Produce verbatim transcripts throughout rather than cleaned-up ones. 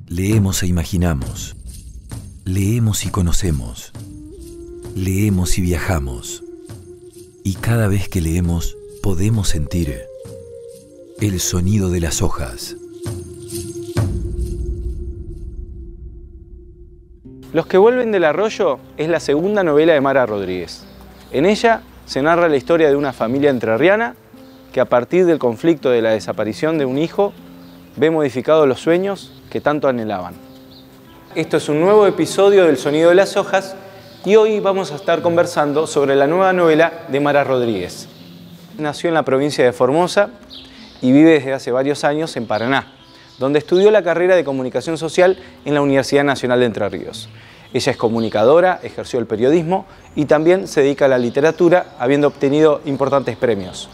Leemos e imaginamos. Leemos y conocemos. Leemos y viajamos. Y cada vez que leemos podemos sentir el sonido de las hojas. Los que vuelven del arroyo es la segunda novela de Mara Rodríguez. En ella se narra la historia de una familia entrerriana que a partir del conflicto de la desaparición de un hijo ve modificados los sueños que tanto anhelaban. Esto es un nuevo episodio del Sonido de las Hojas y hoy vamos a estar conversando sobre la nueva novela de Mara Rodríguez. Nació en la provincia de Formosa y vive desde hace varios años en Paraná, donde estudió la carrera de Comunicación Social en la Universidad Nacional de Entre Ríos. Ella es comunicadora, ejerció el periodismo y también se dedica a la literatura, habiendo obtenido importantes premios.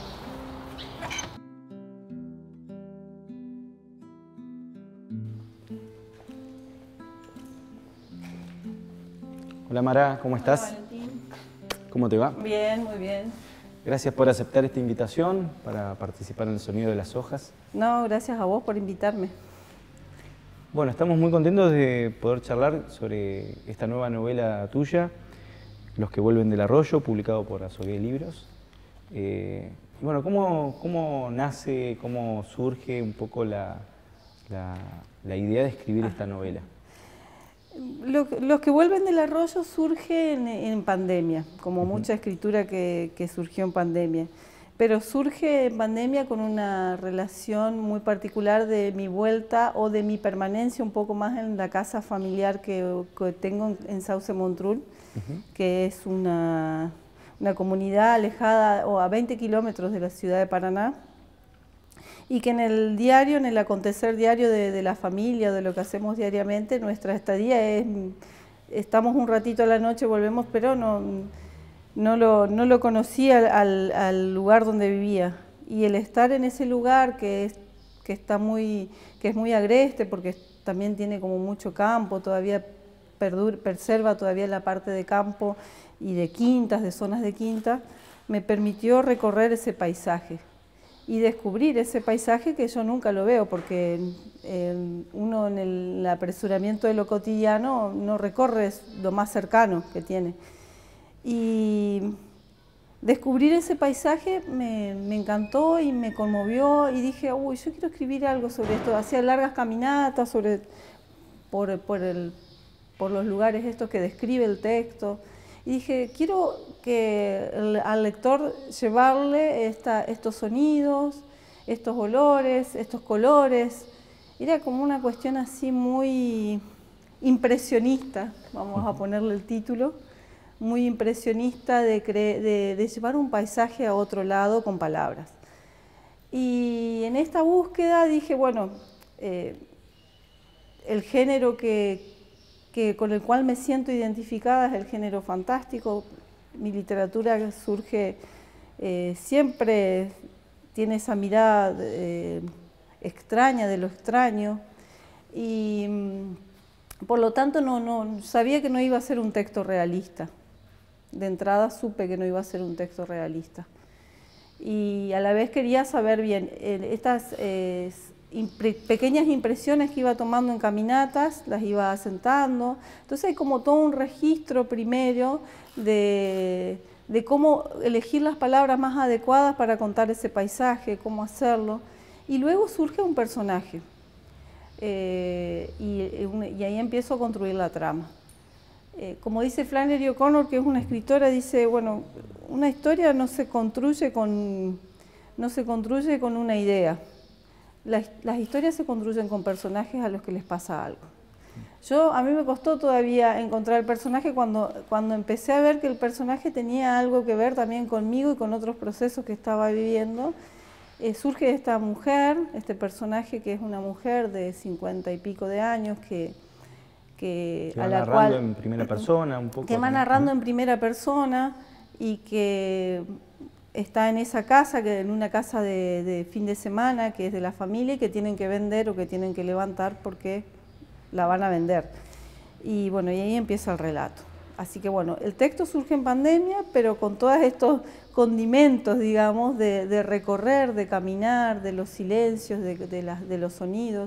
Hola Mara, ¿cómo estás? Hola Valentín. ¿Cómo te va? Bien, muy bien. Gracias por aceptar esta invitación para participar en el Sonido de las Hojas. No, gracias a vos por invitarme. Bueno, estamos muy contentos de poder charlar sobre esta nueva novela tuya, Los que vuelven del arroyo, publicado por Azogué Libros. Eh, y bueno, ¿cómo, ¿cómo nace, cómo surge un poco la, la, la idea de escribir esta novela? Lo, los que vuelven del arroyo surge en, en pandemia, como uh-huh. mucha escritura que, que surgió en pandemia. Pero surge en pandemia con una relación muy particular de mi vuelta o de mi permanencia un poco más en la casa familiar que, que tengo en, en Sauce Montrul, uh-huh. que es una, una comunidad alejada o a veinte kilómetros de la ciudad de Paraná, y que en el diario, en el acontecer diario de, de la familia, de lo que hacemos diariamente, nuestra estadía es, estamos un ratito a la noche, volvemos, pero no, no, lo, no lo conocía al, al lugar donde vivía. Y el estar en ese lugar que es, que está muy, que es muy agreste, porque también tiene como mucho campo, todavía perdura, preserva todavía la parte de campo y de quintas, de zonas de quintas, me permitió recorrer ese paisaje y descubrir ese paisaje que yo nunca lo veo, porque eh, uno en el apresuramiento de lo cotidiano no recorre lo más cercano que tiene. Y descubrir ese paisaje me, me encantó y me conmovió y dije, uy, yo quiero escribir algo sobre esto. Hacía largas caminatas sobre, por, por, el, por los lugares estos que describe el texto. Y dije, quiero que el, al lector llevarle esta, estos sonidos, estos olores, estos colores. Era como una cuestión así muy impresionista, vamos a ponerle el título, muy impresionista de, cre de, de llevar un paisaje a otro lado con palabras. Y en esta búsqueda dije, bueno, eh, el género que... que con el cual me siento identificada es el género fantástico. Mi literatura surge, eh, siempre tiene esa mirada eh, extraña de lo extraño y por lo tanto no, no, sabía que no iba a ser un texto realista. De entrada supe que no iba a ser un texto realista. Y a la vez quería saber bien, eh, estas eh, Impre pequeñas impresiones que iba tomando en caminatas, las iba asentando. Entonces hay como todo un registro primero de, de cómo elegir las palabras más adecuadas para contar ese paisaje, cómo hacerlo. Y luego surge un personaje eh, y, y ahí empiezo a construir la trama. Eh, como dice Flannery O'Connor, que es una escritora, dice, bueno, una historia no se construye con, no se construye con una idea. Las, las historias se construyen con personajes a los que les pasa algo. Yo, a mí me costó todavía encontrar el personaje cuando, cuando empecé a ver que el personaje tenía algo que ver también conmigo y con otros procesos que estaba viviendo. Eh, surge esta mujer, este personaje que es una mujer de cincuenta y pico de años que, que, que va a la narrando cual, en primera persona un poco. Que va narrando en primera persona y que está en esa casa, que en una casa de, de fin de semana, que es de la familia y que tienen que vender o que tienen que levantar porque la van a vender. Y bueno, y ahí empieza el relato. Así que bueno, el texto surge en pandemia, pero con todos estos condimentos, digamos, de, de recorrer, de caminar, de los silencios, de, de, las, de los sonidos.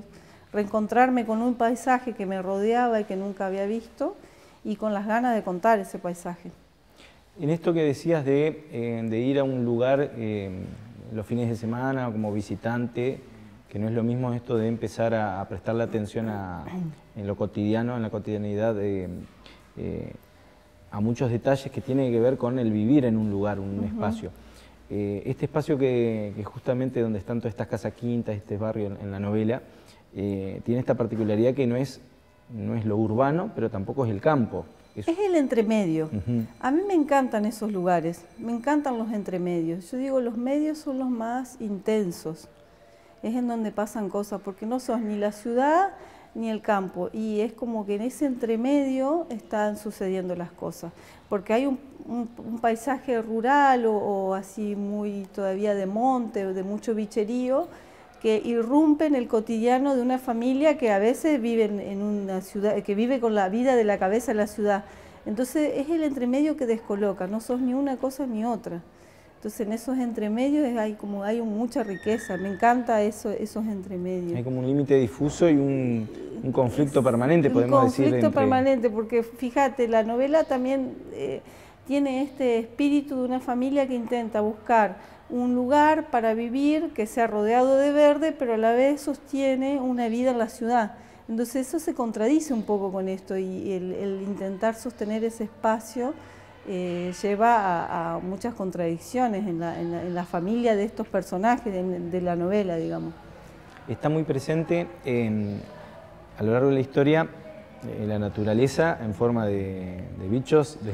reencontrarme con un paisaje que me rodeaba y que nunca había visto, y con las ganas de contar ese paisaje. En esto que decías de, eh, de ir a un lugar eh, los fines de semana como visitante, que no es lo mismo esto de empezar a, a prestarle atención a, en lo cotidiano, en la cotidianidad, eh, eh, a muchos detalles que tienen que ver con el vivir en un lugar, un uh-huh. espacio. Eh, este espacio que, que justamente donde están todas estas casas quintas, este barrio en, en la novela, eh, tiene esta particularidad que no es, no es lo urbano, pero tampoco es el campo. Es, es el entremedio. Uh-huh. A mí me encantan esos lugares, me encantan los entremedios. Yo digo, los medios son los más intensos. Es en donde pasan cosas, porque no sos ni la ciudad ni el campo, y es como que en ese entremedio están sucediendo las cosas, porque hay un, un, un paisaje rural o, o así muy todavía de monte o de mucho bicherío, que irrumpe en el cotidiano de una familia que a veces vive en, en una ciudad, que vive con la vida de la cabeza en la ciudad. Entonces es el entremedio que descoloca, no sos ni una cosa ni otra. Entonces en esos entremedios hay como hay mucha riqueza, me encanta eso, esos entremedios. Hay como un límite difuso y un, un conflicto permanente, podemos decir. Un conflicto entre... permanente, porque fíjate, la novela también eh, tiene este espíritu de una familia que intenta buscar un lugar para vivir que sea rodeado de verde, pero a la vez sostiene una vida en la ciudad. Entonces eso se contradice un poco con esto, y el, el intentar sostener ese espacio Eh, lleva a, a muchas contradicciones en la, en, la, en la familia de estos personajes de, de la novela, digamos. Está muy presente en, a lo largo de la historia eh, la naturaleza en forma de, de bichos, de,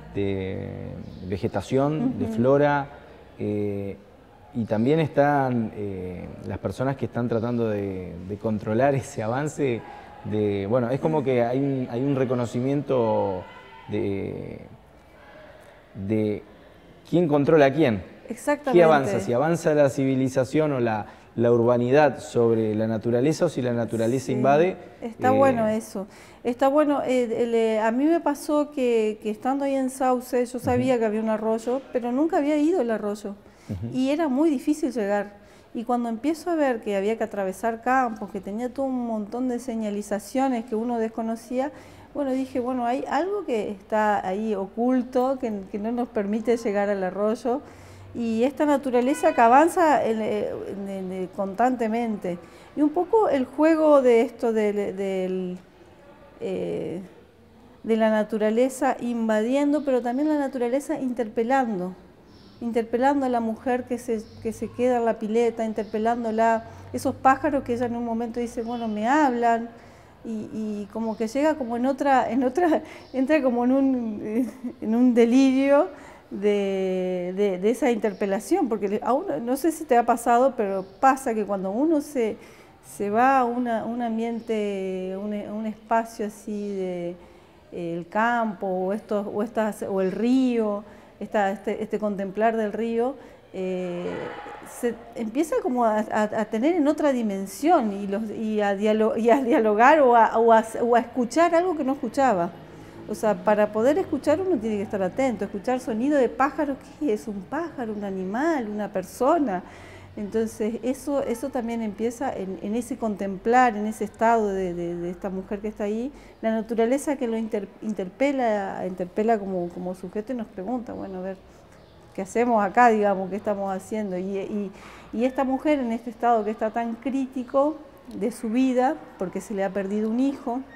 de vegetación, uh-huh. de flora, eh, y también están eh, las personas que están tratando de, de controlar ese avance. De, bueno, es como que hay un, hay un reconocimiento de... de quién controla a quién. Exactamente. ¿Qué avanza? Si avanza la civilización o la, la urbanidad sobre la naturaleza, o si la naturaleza sí, invade. Está eh... bueno eso. Está bueno. Eh, el, eh, a mí me pasó que, que estando ahí en Sauce, yo sabía uh-huh. que había un arroyo, pero nunca había ido al arroyo. Uh-huh. Y era muy difícil llegar. Y cuando empiezo a ver que había que atravesar campos, que tenía todo un montón de señalizaciones que uno desconocía, bueno, dije, bueno, hay algo que está ahí oculto, que, que no nos permite llegar al arroyo, y esta naturaleza que avanza en, en, en, constantemente. Y un poco el juego de esto de, de, eh, de la naturaleza invadiendo, pero también la naturaleza interpelando, interpelando a la mujer que se, que se queda en la pileta, interpelándola, esos pájaros que ella en un momento dice, bueno, me hablan. Y, y como que llega como en otra, en otra, entra como en un, en un delirio de, de, de esa interpelación, porque a uno, no sé si te ha pasado, pero pasa que cuando uno se, se va a una, un ambiente, un, un espacio así de eh, el campo o, estos, o, estas, o el río, esta, este, este contemplar del río, eh, se empieza como a, a, a tener en otra dimensión y, los, y, a, dialog, y a dialogar o a, o, a, o a escuchar algo que no escuchaba. O sea, para poder escuchar uno tiene que estar atento, escuchar sonido de pájaros, ¿qué es? ¿Un pájaro, un animal, una persona? Entonces eso, eso también empieza en, en ese contemplar, en ese estado de, de, de esta mujer que está ahí, la naturaleza que lo inter, interpela, interpela como, como sujeto y nos pregunta, bueno, a ver, ¿qué hacemos acá, digamos? ¿Qué estamos haciendo? Y, y, y esta mujer en este estado que está tan crítico de su vida, porque se le ha perdido un hijo, uh-huh.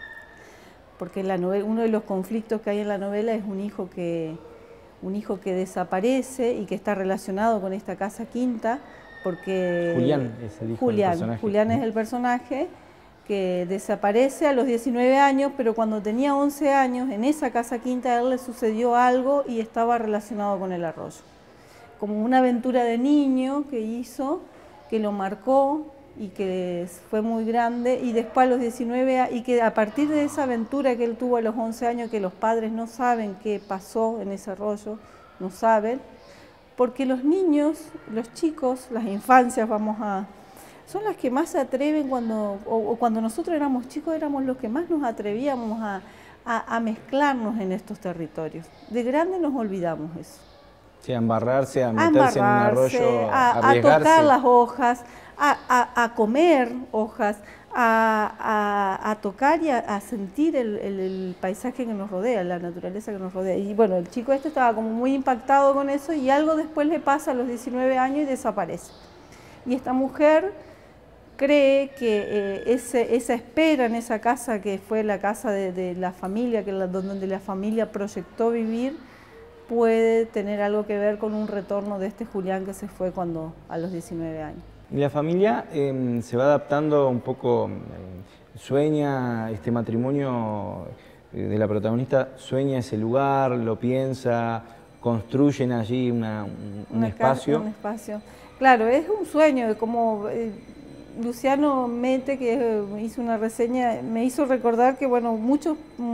porque la novela, uno de los conflictos que hay en la novela es un hijo que, un hijo que desaparece y que está relacionado con esta casa quinta, porque Julián es el hijo Julián, del personaje. Julián es el personaje que desaparece a los diecinueve años, pero cuando tenía once años, en esa casa quinta a él le sucedió algo y estaba relacionado con el arroyo. Como una aventura de niño que hizo, que lo marcó y que fue muy grande, y después a los diecinueve, y que a partir de esa aventura que él tuvo a los once años, que los padres no saben qué pasó en ese arroyo, no saben, porque los niños, los chicos, las infancias, vamos a... son las que más se atreven cuando, o, o cuando nosotros éramos chicos, éramos los que más nos atrevíamos a, a, a mezclarnos en estos territorios. De grande nos olvidamos eso. Sí, a embarrarse, a a meterse en un embarrarse, arroyo, a, a arriesgarse. tocar las hojas, a, a, a comer hojas, a, a, a tocar y a, a sentir el, el, el paisaje que nos rodea, la naturaleza que nos rodea. Y bueno, el chico este estaba como muy impactado con eso y algo después le pasa a los diecinueve años y desaparece. Y esta mujer cree que eh, ese, esa espera en esa casa, que fue la casa de, de la familia, que la, donde la familia proyectó vivir, puede tener algo que ver con un retorno de este Julián que se fue cuando a los diecinueve años. Y la familia eh, se va adaptando un poco, eh, sueña este matrimonio eh, de la protagonista, sueña ese lugar, lo piensa, construyen allí una, un, un espacio. Un espacio. Claro, es un sueño, como eh, Luciano Mete, que hizo una reseña, me hizo recordar que bueno, muchos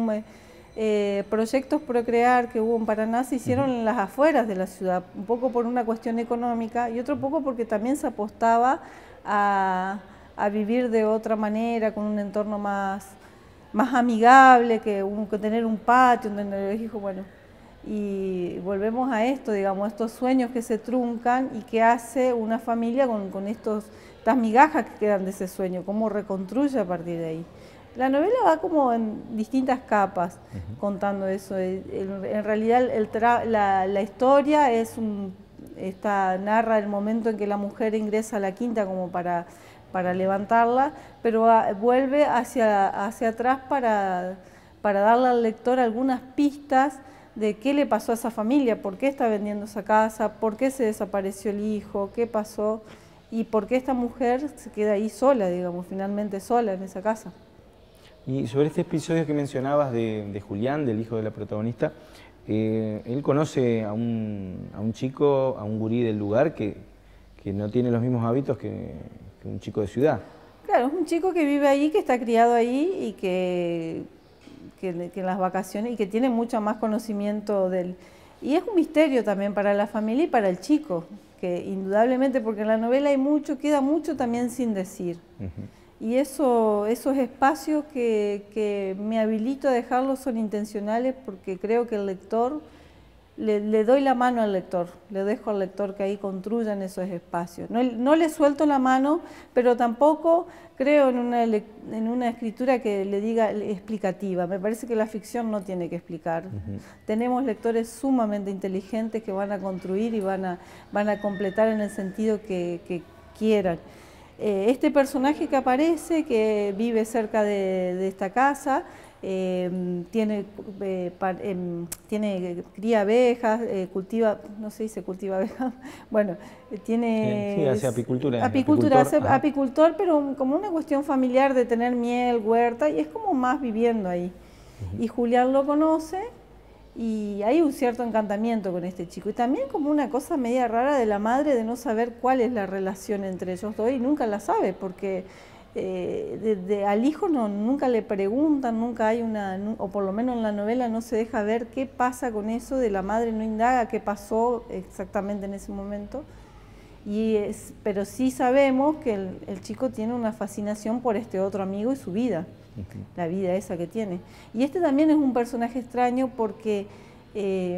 eh, proyectos Procrear que hubo en Paraná se hicieron uh-huh. en las afueras de la ciudad, un poco por una cuestión económica y otro poco porque también se apostaba a, a vivir de otra manera, con un entorno más, más amigable, que, un, que tener un patio donde los hijos, bueno, y volvemos a esto, digamos, estos sueños que se truncan y que hace una familia con, con estos, estas migajas que quedan de ese sueño, cómo reconstruye a partir de ahí. La novela va como en distintas capas uh-huh. contando eso. En, en realidad el tra la, la historia es un, esta, narra el momento en que la mujer ingresa a la quinta como para, para levantarla, pero a, vuelve hacia, hacia atrás para, para darle al lector algunas pistas de qué le pasó a esa familia, por qué está vendiendo esa casa, por qué se desapareció el hijo, qué pasó y por qué esta mujer se queda ahí sola, digamos, finalmente sola en esa casa. Y sobre este episodio que mencionabas de, de Julián, del hijo de la protagonista, eh, él conoce a un, a un chico, a un gurí del lugar que, que no tiene los mismos hábitos que, que un chico de ciudad. Claro, es un chico que vive ahí, que está criado ahí y que, que, que en las vacaciones y que tiene mucho más conocimiento del... Y es un misterio también para la familia y para el chico, que indudablemente, porque en la novela hay mucho, queda mucho también sin decir. Uh-huh. Y eso, esos espacios que, que me habilito a dejarlos son intencionales porque creo que el lector, le, le doy la mano al lector, le dejo al lector que ahí construyan esos espacios. No, no le suelto la mano, pero tampoco creo en una, en una escritura que le diga explicativa. Me parece que la ficción no tiene que explicar. Uh-huh. Tenemos lectores sumamente inteligentes que van a construir y van a, van a completar en el sentido que, que quieran. Eh, este personaje que aparece, que vive cerca de, de esta casa, eh, tiene, eh, pa, eh, tiene, cría abejas, eh, cultiva, no se dice cultiva abejas, bueno, tiene... Sí, hace apicultura. Apicultura, hace apicultor, pero como una cuestión familiar de tener miel, huerta, y es como más viviendo ahí. Uh-huh. Y Julián lo conoce, y hay un cierto encantamiento con este chico. Y también como una cosa media rara de la madre de no saber cuál es la relación entre ellos dos y nunca la sabe porque eh, de, de, al hijo no, nunca le preguntan, nunca hay una, o por lo menos en la novela no se deja ver qué pasa con eso, de la madre no indaga qué pasó exactamente en ese momento. Y es, pero sí sabemos que el, el chico tiene una fascinación por este otro amigo y su vida. Uh-huh. La vida esa que tiene. Y este también es un personaje extraño porque eh,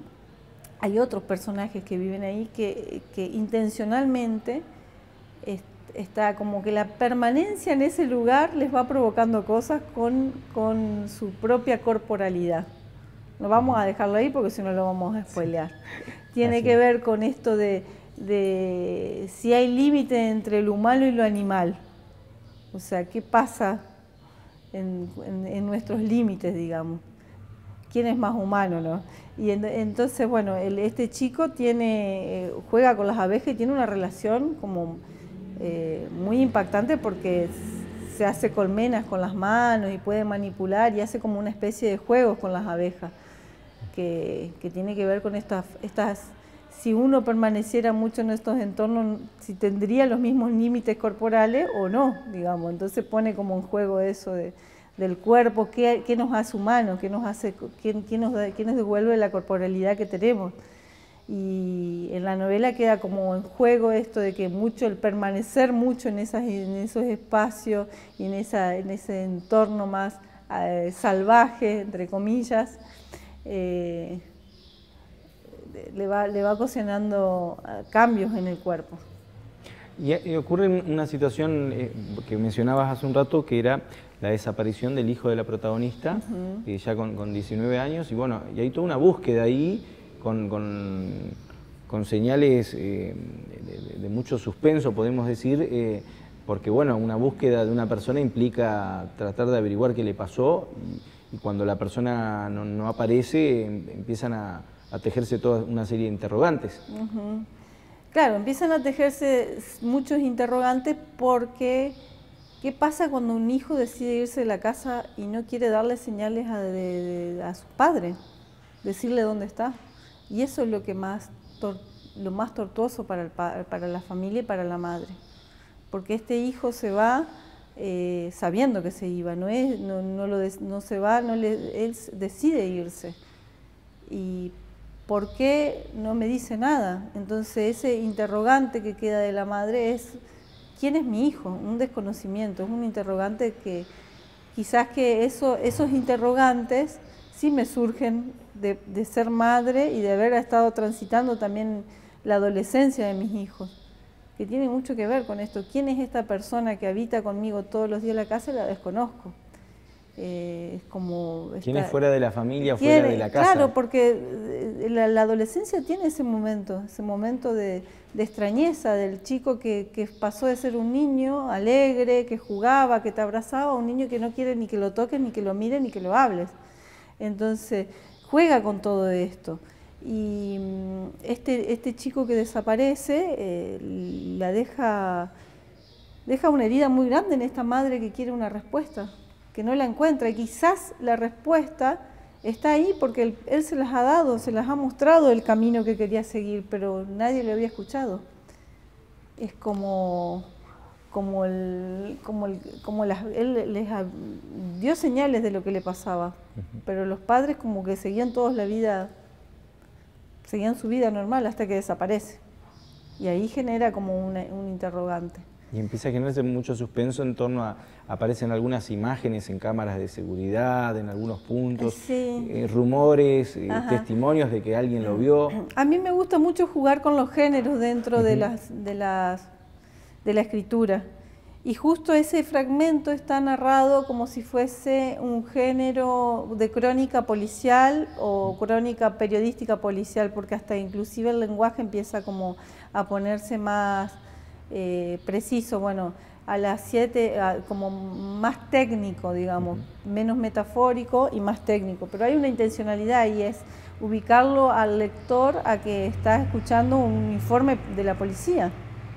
hay otros personajes que viven ahí que, que intencionalmente est está como que la permanencia en ese lugar les va provocando cosas con, con su propia corporalidad. No vamos a dejarlo ahí porque si no lo vamos a spoilear. Tiene que ver con esto de, de si hay límite entre lo humano y lo animal. O sea, ¿qué pasa En, en, en nuestros límites, digamos? ¿Quién es más humano, no? Y en, entonces, bueno, el, este chico tiene, eh, juega con las abejas y tiene una relación como eh, muy impactante porque se hace colmenas con las manos y puede manipular y hace como una especie de juegos con las abejas que, que tiene que ver con estas, estas, si uno permaneciera mucho en estos entornos, si tendría los mismos límites corporales o no, digamos. Entonces pone como en juego eso de, del cuerpo, qué, qué nos hace humanos, qué nos hace, qué, qué nos da, qué nos devuelve la corporalidad que tenemos. Y en la novela queda como en juego esto de que mucho, el permanecer mucho en, esas, en esos espacios y en, esa, en ese entorno más eh, salvaje, entre comillas, eh, le va, le va ocasionando cambios en el cuerpo. Y, y ocurre una situación eh, que mencionabas hace un rato, que era la desaparición del hijo de la protagonista, uh-huh. eh, ya con, con diecinueve años, y bueno, y hay toda una búsqueda ahí con, con, con señales eh, de, de mucho suspenso, podemos decir, eh, porque bueno, una búsqueda de una persona implica tratar de averiguar qué le pasó, y, y cuando la persona no, no aparece, empiezan a, a tejerse toda una serie de interrogantes. Uh-huh. Claro, empiezan a tejerse muchos interrogantes porque ¿qué pasa cuando un hijo decide irse de la casa y no quiere darle señales a, de, de, a sus padres? Decirle dónde está. Y eso es lo, que más tor lo más tortuoso para, el para la familia y para la madre. Porque este hijo se va eh, sabiendo que se iba, no, es, no, no, lo des no se va, no le, él decide irse. Y ¿por qué no me dice nada? Entonces ese interrogante que queda de la madre es ¿quién es mi hijo? Un desconocimiento, es un interrogante que quizás que eso, esos interrogantes sí me surgen de, de ser madre y de haber estado transitando también la adolescencia de mis hijos, que tiene mucho que ver con esto. ¿Quién es esta persona que habita conmigo todos los días en la casa? La desconozco. Eh, es como ¿Quién está, es fuera de la familia, fuera de la casa? Claro, porque la, la adolescencia tiene ese momento, ese momento de, de extrañeza del chico que, que pasó de ser un niño alegre, que jugaba, que te abrazaba, a un niño que no quiere ni que lo toques, ni que lo mires, ni que lo hables. Entonces, juega con todo esto. Y este, este chico que desaparece eh, la deja, deja una herida muy grande en esta madre que quiere una respuesta, que no la encuentra, y quizás la respuesta está ahí porque él, él se las ha dado, se las ha mostrado el camino que quería seguir, pero nadie le había escuchado. Es como, como, el, como, el, como las, él les ha, dio señales de lo que le pasaba, uh-huh. pero los padres como que seguían todos la vida, seguían su vida normal hasta que desaparece. Y ahí genera como una, un interrogante. Y empieza a generarse mucho suspenso en torno a, aparecen algunas imágenes en cámaras de seguridad, en algunos puntos, sí. eh, rumores, eh, testimonios de que alguien lo vio. A mí me gusta mucho jugar con los géneros dentro uh-huh. de, las, de, las, de la escritura. Y justo ese fragmento está narrado como si fuese un género de crónica policial o crónica periodística policial, porque hasta inclusive el lenguaje empieza como a ponerse más eh, preciso, bueno, a las siete, como más técnico, digamos, uh-huh. menos metafórico y más técnico. Pero hay una intencionalidad y es ubicarlo al lector a que está escuchando un informe de la policía.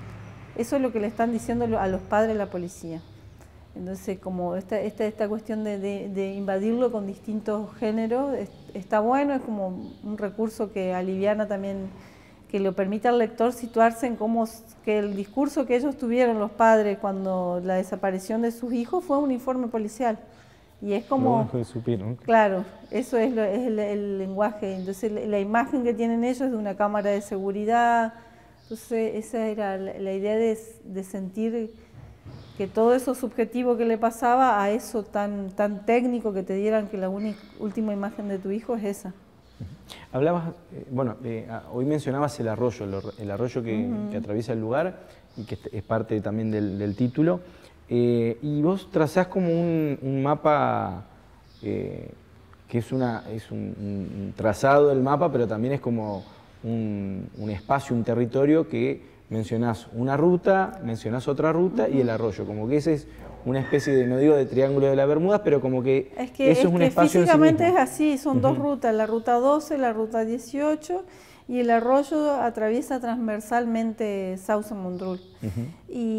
Eso es lo que le están diciendo a los padres de la policía. Entonces, como esta, esta, esta cuestión de, de, de invadirlo con distintos géneros es, está bueno, es como un recurso que aliviana también, que lo permite al lector situarse en cómo que el discurso que ellos tuvieron los padres cuando la desaparición de sus hijos fue un informe policial. Y es como... No, supieron. Claro, eso es, lo, es el, el lenguaje. Entonces, la imagen que tienen ellos es de una cámara de seguridad. Entonces, esa era la, la idea de, de sentir que todo eso subjetivo que le pasaba a eso tan, tan técnico que te dieran que la única, última imagen de tu hijo es esa. Hablabas, eh, bueno, eh, hoy mencionabas el arroyo, el, el arroyo que, uh-huh. que atraviesa el lugar y que es parte también del, del título. Eh, y vos trazás como un, un mapa eh, que es, una, es un, un trazado del mapa, pero también es como un, un espacio, un territorio que mencionás una ruta, mencionás otra ruta uh-huh. y el arroyo, como que ese es una especie de, no digo de triángulo de las Bermudas, pero como que, es que eso es, es un que espacio físicamente en sí mismo. es así, son uh-huh. dos rutas, la ruta doce, la ruta dieciocho, y el arroyo atraviesa transversalmente Sauce-Mondrul. Uh-huh.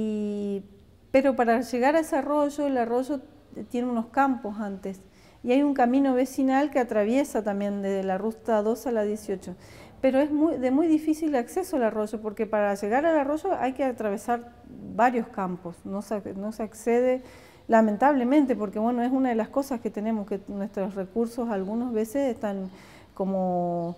y Pero para llegar a ese arroyo, el arroyo tiene unos campos antes, y hay un camino vecinal que atraviesa también desde la ruta doce a la dieciocho. Pero es muy, de muy difícil acceso al arroyo, porque para llegar al arroyo hay que atravesar varios campos, no se, no se accede lamentablemente, porque bueno, es una de las cosas que tenemos, que nuestros recursos algunas veces están como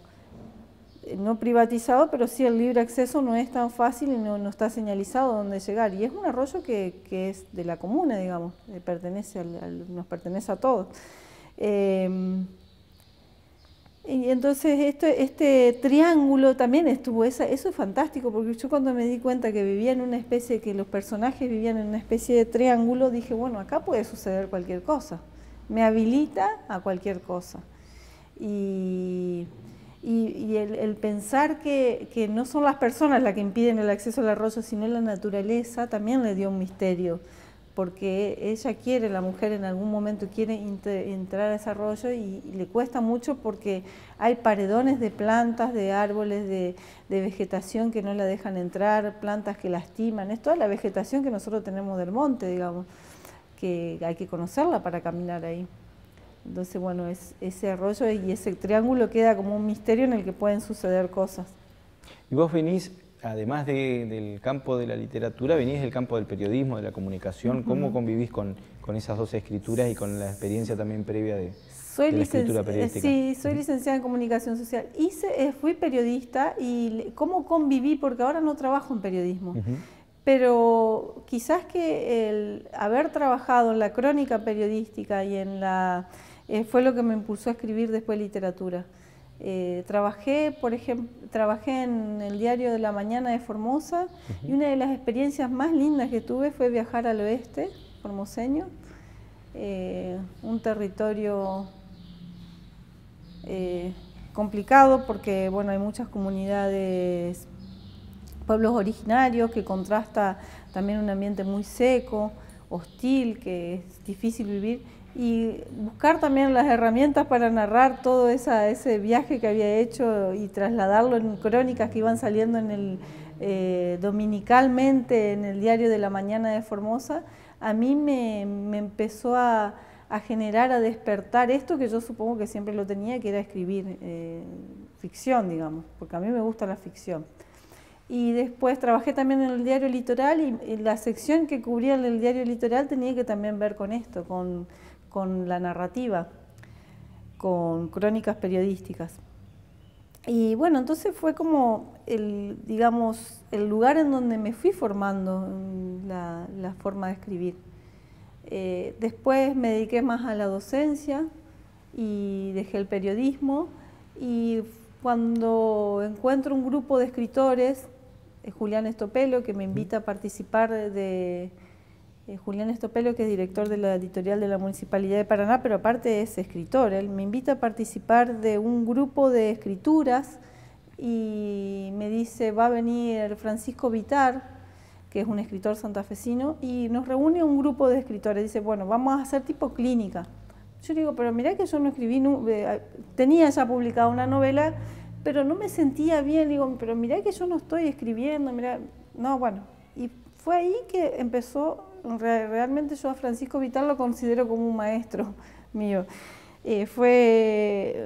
no privatizados, pero sí el libre acceso no es tan fácil y no, no está señalizado dónde llegar. Y es un arroyo que, que es de la comuna, digamos, pertenece al, al, nos pertenece a todos. Eh, Y entonces este, este triángulo también estuvo, esa, eso es fantástico, porque yo cuando me di cuenta que vivía en una especie, que los personajes vivían en una especie de triángulo, dije, bueno, acá puede suceder cualquier cosa, me habilita a cualquier cosa. Y, y, y el, el pensar que, que no son las personas las que impiden el acceso al arroyo, sino la naturaleza, también le dio un misterio, porque ella quiere, la mujer en algún momento quiere entrar a ese arroyo y, y le cuesta mucho porque hay paredones de plantas, de árboles, de, de vegetación que no la dejan entrar, plantas que lastiman, es toda la vegetación que nosotros tenemos del monte, digamos, que hay que conocerla para caminar ahí. Entonces, bueno, es, ese arroyo y ese triángulo queda como un misterio en el que pueden suceder cosas. Y vos venís, además de, del campo de la literatura, venís del campo del periodismo, de la comunicación. Uh-huh. ¿Cómo convivís con, con esas dos escrituras y con la experiencia también previa de, soy de la escritura periodística? Sí, soy licenciada en comunicación social. Hice, eh, fui periodista y ¿cómo conviví? Porque ahora no trabajo en periodismo. Uh-huh. Pero quizás que el haber trabajado en la crónica periodística y en la... Eh, fue lo que me impulsó a escribir después literatura. Eh, trabajé, por ejemplo, trabajé en el Diario de la Mañana de Formosa. Uh-huh. Y una de las experiencias más lindas que tuve fue viajar al oeste formoseño, eh, un territorio eh, complicado porque bueno, hay muchas comunidades, pueblos originarios, que contrasta también un ambiente muy seco, hostil, que es difícil vivir. Y buscar también las herramientas para narrar todo esa, ese viaje que había hecho y trasladarlo en crónicas que iban saliendo en el, eh, dominicalmente en el Diario de la Mañana de Formosa, a mí me, me empezó a, a generar, a despertar esto que yo supongo que siempre lo tenía, que era escribir eh, ficción, digamos, porque a mí me gusta la ficción. Y después trabajé también en el Diario Litoral y, y la sección que cubría el Diario Litoral tenía que también ver con esto, con... con la narrativa, con crónicas periodísticas. Y bueno, entonces fue como el, digamos, el lugar en donde me fui formando la, la forma de escribir. Eh, después me dediqué más a la docencia y dejé el periodismo, y cuando encuentro un grupo de escritores, eh, Julián Estopelo, que me invita a participar de... de Eh, Julián Estopelo, que es director de la editorial de la Municipalidad de Paraná, pero aparte es escritor. Él me invita a participar de un grupo de escrituras y me dice, va a venir Francisco Vitar, que es un escritor santafesino, y nos reúne un grupo de escritores. Dice, bueno, vamos a hacer tipo clínica. Yo digo, pero mirá que yo no escribí, no, eh, tenía ya publicada una novela, pero no me sentía bien. Digo, pero mirá que yo no estoy escribiendo, mirá. No, bueno, y fue ahí que empezó. Realmente yo a Francisco Vitar lo considero como un maestro mío. Eh, fue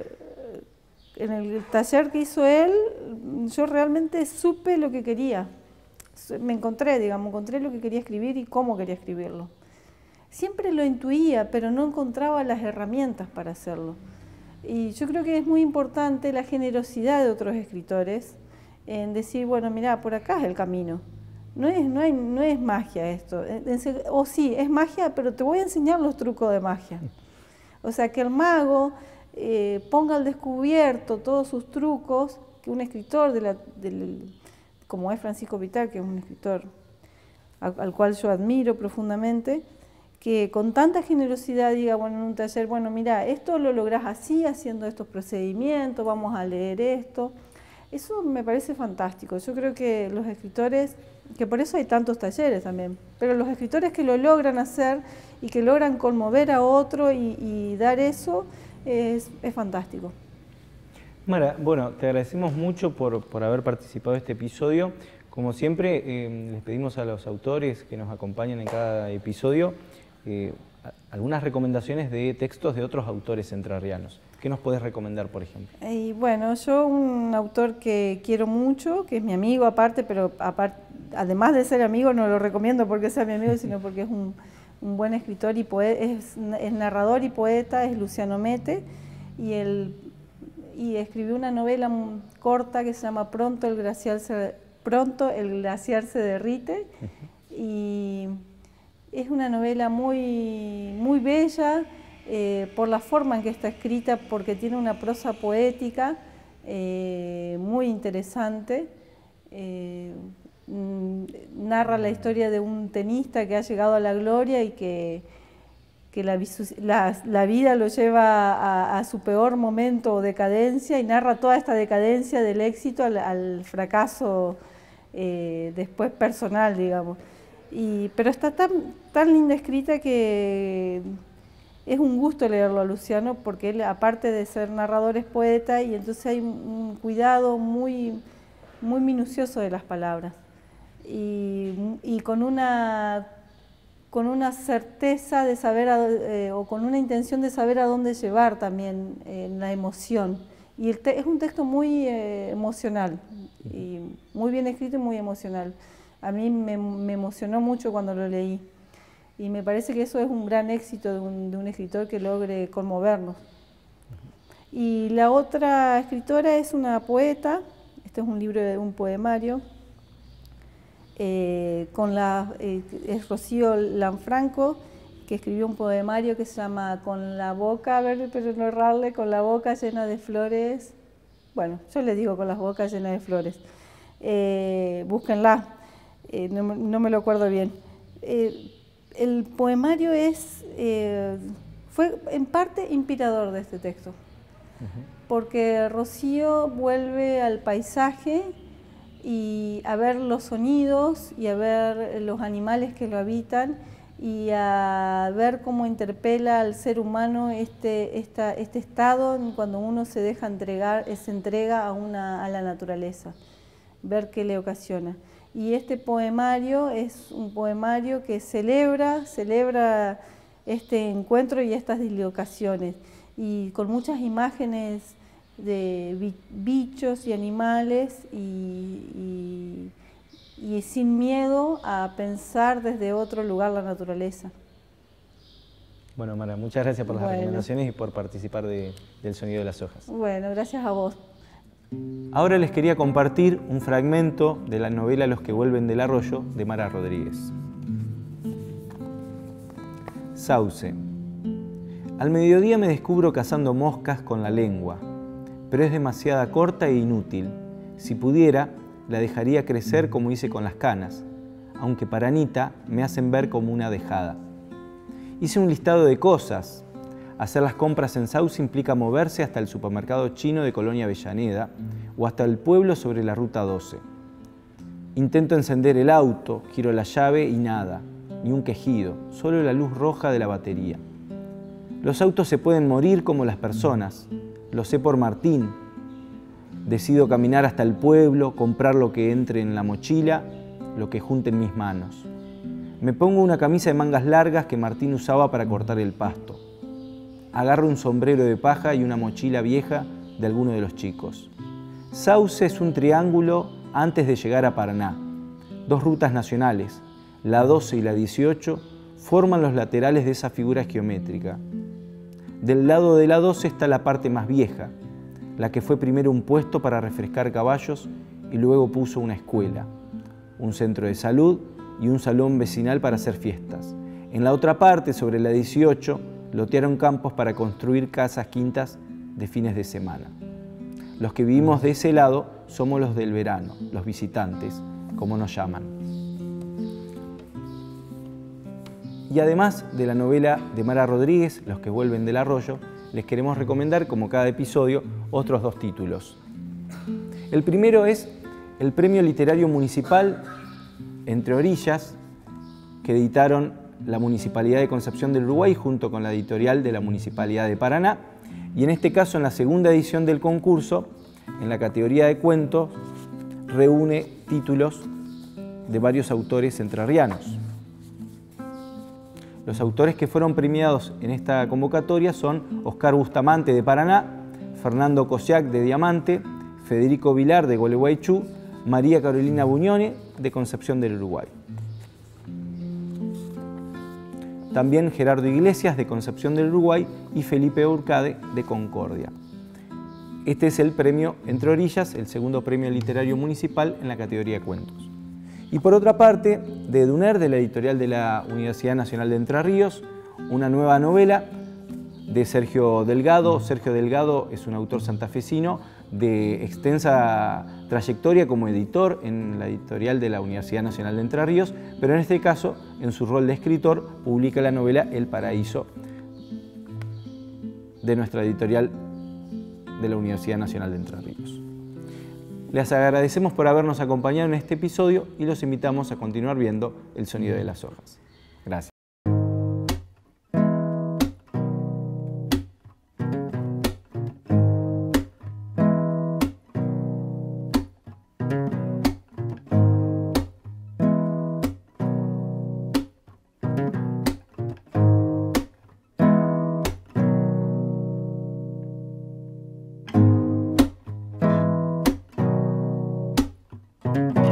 en el taller que hizo él, yo realmente supe lo que quería. Me encontré, digamos, encontré lo que quería escribir y cómo quería escribirlo. Siempre lo intuía, pero no encontraba las herramientas para hacerlo. Y yo creo que es muy importante la generosidad de otros escritores en decir, bueno, mirá, por acá es el camino. No es, no, hay, no es magia esto, o sí, es magia, pero te voy a enseñar los trucos de magia. O sea, que el mago eh, ponga al descubierto todos sus trucos, que un escritor, de la, del, como es Francisco Vitar, que es un escritor al, al cual yo admiro profundamente, que con tanta generosidad diga, bueno, en un taller, bueno, mira, esto lo lográs así, haciendo estos procedimientos, vamos a leer esto. Eso me parece fantástico. Yo creo que los escritores, que por eso hay tantos talleres también, pero los escritores que lo logran hacer y que logran conmover a otro y, y dar eso, es, es fantástico. Mara, bueno, te agradecemos mucho por, por haber participado de este episodio. Como siempre, eh, les pedimos a los autores que nos acompañan en cada episodio eh, algunas recomendaciones de textos de otros autores entrerrianos. ¿Qué nos podés recomendar, por ejemplo? Y bueno, yo un autor que quiero mucho, que es mi amigo aparte, pero aparte, además de ser amigo, no lo recomiendo porque sea mi amigo, sino porque es un, un buen escritor y poeta, es, es narrador y poeta, es Luciano Mete, y, el, y escribió una novela corta que se llama Pronto el glaciar se, Pronto el glaciar se derrite, y es una novela muy, muy bella. eh, por la forma en que está escrita, porque tiene una prosa poética eh, muy interesante. Eh, narra la historia de un tenista que ha llegado a la gloria y que, que la, la, la vida lo lleva a, a su peor momento o decadencia, y narra toda esta decadencia del éxito al, al fracaso eh, después personal, digamos. Y, pero está tan, tan linda escrita que es un gusto leerlo a Luciano, porque él, aparte de ser narrador, es poeta, y entonces hay un cuidado muy, muy minucioso de las palabras. Y, y con, una, con una certeza de saber, a, eh, o con una intención de saber a dónde llevar también eh, la emoción. Y el te, es un texto muy eh, emocional, y muy bien escrito y muy emocional. A mí me, me emocionó mucho cuando lo leí, y me parece que eso es un gran éxito de un, de un escritor que logre conmovernos. Y la otra escritora es una poeta. Este es un libro de un poemario. Eh, con la, eh, es Rocío Lanfranco, que escribió un poemario que se llama Con la boca, a ver, pero no errarle, con la boca llena de flores. Bueno, yo le digo con las bocas llenas de flores. Eh, búsquenla, eh, no, no me lo acuerdo bien. Eh, el poemario es, eh, fue en parte inspirador de este texto, uh-huh. porque Rocío vuelve al paisaje y a ver los sonidos y a ver los animales que lo habitan y a ver cómo interpela al ser humano este, esta, este estado cuando uno se deja entregar, se entrega a, una, a la naturaleza, ver qué le ocasiona. Y este poemario es un poemario que celebra, celebra este encuentro y estas dislocaciones, y con muchas imágenes de bichos y animales, y, y, y sin miedo a pensar desde otro lugar la naturaleza. Bueno, Mara, muchas gracias por las bueno. recomendaciones y por participar de, del Sonido de las Hojas. Bueno, gracias a vos. Ahora les quería compartir un fragmento de la novela Los que vuelven del arroyo, de Mara Rodríguez. Sauce. Al mediodía me descubro cazando moscas con la lengua, pero es demasiada corta e inútil. Si pudiera, la dejaría crecer como hice con las canas, aunque para Anita me hacen ver como una dejada. Hice un listado de cosas. Hacer las compras en Sauce implica moverse hasta el supermercado chino de Colonia Avellaneda o hasta el pueblo sobre la ruta doce. Intento encender el auto, giro la llave y nada, ni un quejido, solo la luz roja de la batería. Los autos se pueden morir como las personas, lo sé por Martín. Decido caminar hasta el pueblo, comprar lo que entre en la mochila, lo que junte en mis manos. Me pongo una camisa de mangas largas que Martín usaba para cortar el pasto. Agarro un sombrero de paja y una mochila vieja de alguno de los chicos. Sauce es un triángulo antes de llegar a Paraná. Dos rutas nacionales, la doce y la dieciocho, forman los laterales de esa figura geométrica. Del lado de la doce está la parte más vieja, la que fue primero un puesto para refrescar caballos y luego puso una escuela, un centro de salud y un salón vecinal para hacer fiestas. En la otra parte, sobre la dieciocho, lotearon campos para construir casas quintas de fines de semana. Los que vivimos de ese lado somos los del verano, los visitantes, como nos llaman. Y además de la novela de Mara Rodríguez, Los que vuelven del arroyo, les queremos recomendar, como cada episodio, otros dos títulos. El primero es el Premio Literario Municipal Entre Orillas, que editaron la Municipalidad de Concepción del Uruguay junto con la editorial de la Municipalidad de Paraná, y en este caso, en la segunda edición del concurso, en la categoría de cuentos, reúne títulos de varios autores entrerrianos. Los autores que fueron premiados en esta convocatoria son Oscar Bustamante de Paraná, Fernando Cosiac de Diamante, Federico Vilar de Gualeguaychú, María Carolina Buñone de Concepción del Uruguay. También Gerardo Iglesias de Concepción del Uruguay y Felipe Urcade de Concordia. Este es el premio Entre Orillas, el segundo premio literario municipal en la categoría de cuentos. Y por otra parte, de Duner, de la editorial de la Universidad Nacional de Entre Ríos, una nueva novela de Sergio Delgado. Sergio Delgado es un autor santafesino de extensa trayectoria como editor en la editorial de la Universidad Nacional de Entre Ríos, pero en este caso, en su rol de escritor, publica la novela El Paraíso de nuestra editorial de la Universidad Nacional de Entre Ríos. Les agradecemos por habernos acompañado en este episodio y los invitamos a continuar viendo El sonido de las hojas. Gracias. Thank you.